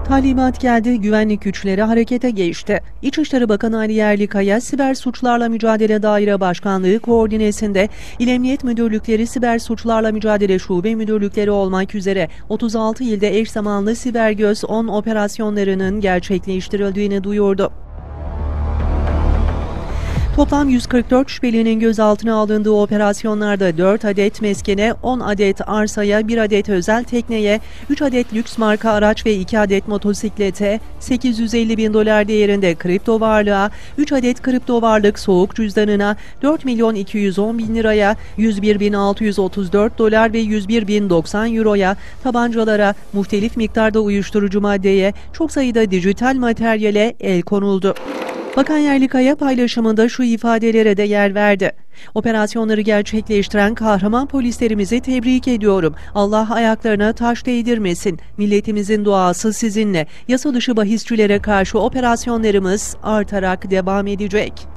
Talimat geldi, güvenlik güçleri harekete geçti. İçişleri Bakanı Ali Yerlikaya, Siber Suçlarla Mücadele Daire Başkanlığı koordinesinde İl Emniyet Müdürlükleri Siber Suçlarla Mücadele Şube Müdürlükleri olmak üzere 36 ilde eş zamanlı Siber Göz 10 operasyonlarının gerçekleştirildiğini duyurdu. Toplam 144 şüphelinin gözaltına alındığı operasyonlarda 4 adet meskene, 10 adet arsaya, 1 adet özel tekneye, 3 adet lüks marka araç ve 2 adet motosiklete, 850 bin dolar değerinde kripto varlığa, 3 adet kripto varlık soğuk cüzdanına, 4 milyon 210 bin liraya, 101 bin 634 dolar ve 101 bin 90 euroya, tabancalara, muhtelif miktarda uyuşturucu maddeye, çok sayıda dijital materyale el konuldu. Bakan Yerlikaya paylaşımında şu ifadelere de yer verdi. Operasyonları gerçekleştiren kahraman polislerimizi tebrik ediyorum. Allah ayaklarına taş değdirmesin. Milletimizin duası sizinle. Yasa dışı bahisçilere karşı operasyonlarımız artarak devam edecek.